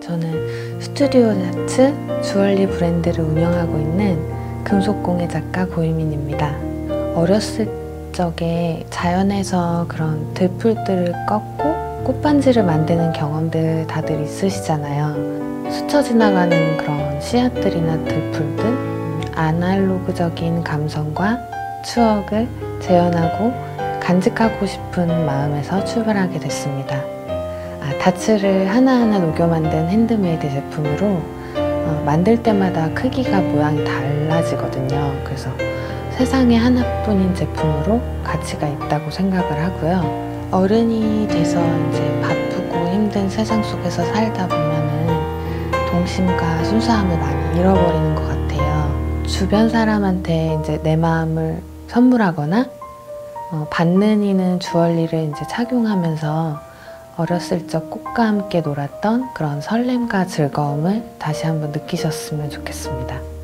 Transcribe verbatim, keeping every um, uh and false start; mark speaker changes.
Speaker 1: 저는 스튜디오 자츠 주얼리 브랜드를 운영하고 있는 금속공예 작가 고유민입니다. 어렸을 적에 자연에서 그런 들풀들을 꺾고 꽃반지를 만드는 경험들 다들 있으시잖아요. 스쳐 지나가는 그런 씨앗들이나 들풀들, 아날로그적인 감성과 추억을 재현하고 간직하고 싶은 마음에서 출발하게 됐습니다. 아, 다츠를 하나하나 녹여 만든 핸드메이드 제품으로 어, 만들 때마다 크기가 모양이 달라지거든요. 그래서 세상에 하나뿐인 제품으로 가치가 있다고 생각을 하고요. 어른이 돼서 이제 바쁘고 힘든 세상 속에서 살다 보면은 동심과 순수함을 많이 잃어버리는 것 같아요. 주변 사람한테 이제 내 마음을 선물하거나 어, 받는 이는 주얼리를 이제 착용하면서 어렸을 적 꽃과 함께 놀았던 그런 설렘과 즐거움을 다시 한번 느끼셨으면 좋겠습니다.